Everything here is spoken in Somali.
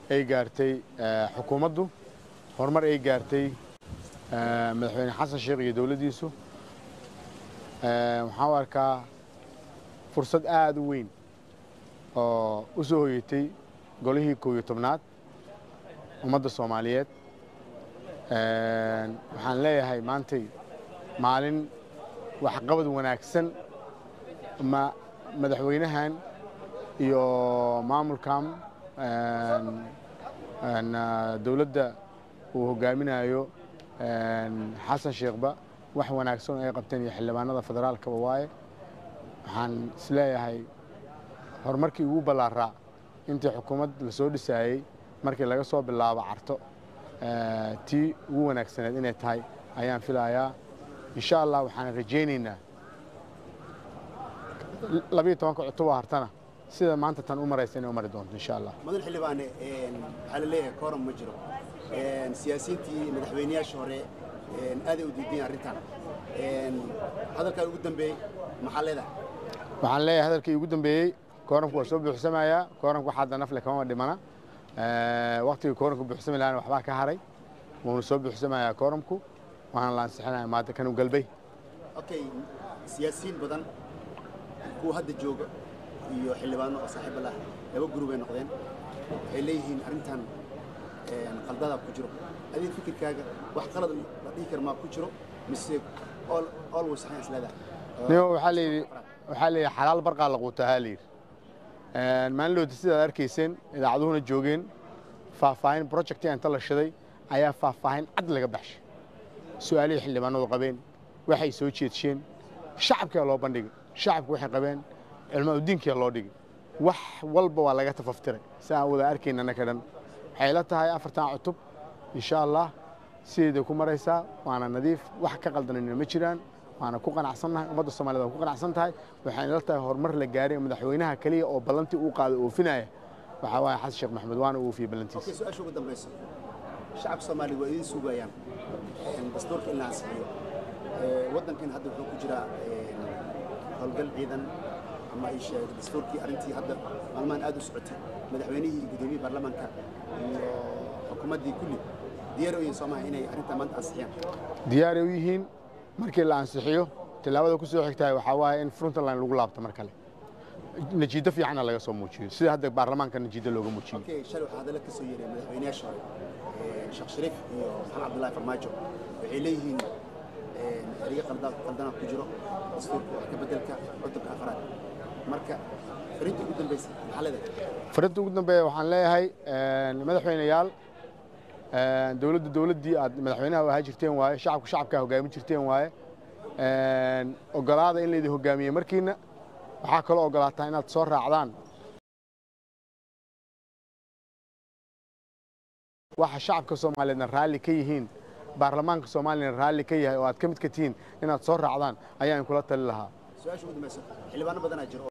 ay gaartay xukuumaddu horumar ay gaartay madaxweyne xasan sheekh iyo dawladdiisu waxaan u arkaa fursad aad u weyn oo u soo hoyatay golihii 11aad ummadda Soomaaliyeed waxaan leeyahay maantay maalin waxqabad wanaagsan madaxweynahan iyo maamulkan dawladda uu hogaaminayo xasan sheekhba wax wanaagsan ay qabteen iyo xildhibaanada federaalka waaye waxaan isleeyahay horumarkii ugu ballaaraa intii xukuumad la soo dhisayay markii laga soo bilaabo carto tii ugu wanaagsaneed inay tahay ayaan filayaa insha Allah waxaan rajaynaynaa 12 October hartana sida maanta tan u maraysan inay u mari doonto insha Allah madax xildhibaane waxa la leeyahay kooram ma jiro siyaasiyiintii madaxweynayaasha hore aad ay u diideen arrintan hadalka ugu dambeeyay maxaa leedahay waxaan leeyahay hadalkii ugu dambeeyay kooramku waa soo buuxsamayaa kooramku waxa nafle kama dhimana waqtigii kooramku buuxsami lahayn waxba ka haray wuxuu soo buuxsamayaa kooramku waxaan la ansixinayaa maanta kan u galbay okay siyaasiyiin badan kuwa hadda jooga iyo xildhibaano oo saaxiib ah laba group ay noqdeen waxay leeyihiin arrintan qaldada ku jiro adii fikirkaaga wax qalad la dhigi kar ma ku jiro mise always saxan islaada waxa leeyahay xalaal barqa la quutaa leer maan loo sida arkayseen idaacaduhuna joogeen faahfaahin project inta la shiday ayaa faahfaahin cad laga baxshay su'aalaha xildhibaanadu qabeen waxay soo jeedsheen shacabka loo bandhigay shacabku waxay qabeen cilmaha diinka loo dhigay wax walba waa laga tafaftiray saa wada arkaynana kadan waxay la tahay 4 cutub insha Allah sidii ku maraysaa waana nadiif wax ka qaldanayna ma jiraan waana ku qanacsanahay ummadda Soomaaliyeed ku qanacsan tahay waxaan la tahay horumar la gaaray madaxweynaha kaliya oo ballantii uu qaaday oo finaya waxa waay xasan sheekh maxamed waana uu fiir ballantiisa su'aasha ugu dambaysa shacabka Soomaaliyeed way idin sugayaan dastuurka in la ansixiyo wadankan hadda wuxuu ku jiraa howlgal ciidan ama ay sheegay dastuurkii arrintii hadda maalmahan aad u socotay madaxweynihii iyo gudoomiyaha baarlamaanka iyo xukuumaddii kulli diyaar u yihiin Soomaaliya inay arrintan maanta ansixiyaan diyaar u yihiin markii la ansixiyo tilaabada ku soo xigtay waxa waaye in front line lagu laabto mar kale najiida fiican laga soo muujiyo sida hadda baarlamaanka najiida looga muujiyo okay shalay waxa hadal ka soo yeeray madaxweynayaasha hore Sheekh Shariif iyo Maxamed Cabdullaahi Farmaajo waxay leeyihiin ariiq qaldana ku jiro dastuurka wax ka bedelka codobka afraad marka fariinta ugu dambaysa maxaa leedahay fariinta ugu dambeeya waxaan leeyahay madaxweynayaal dawladdii aad madaxweynaha u ahaa jirteen waaye shacabka hogaamin jirteen waaye ogolaada in la idin hogaamiyo markiina waxa kale oo ogolaataa inaad soo raacdaan waxa shacabka Soomaaliyeedna raali ka yihiin baarlamaanka Soomaaliyeedna raali ka yahay oo aad ka mid ka tihiin inaad soo raacdaan ayaan kula tali lahaa su'aasha ugu dambaysa xildhibaano badan jiro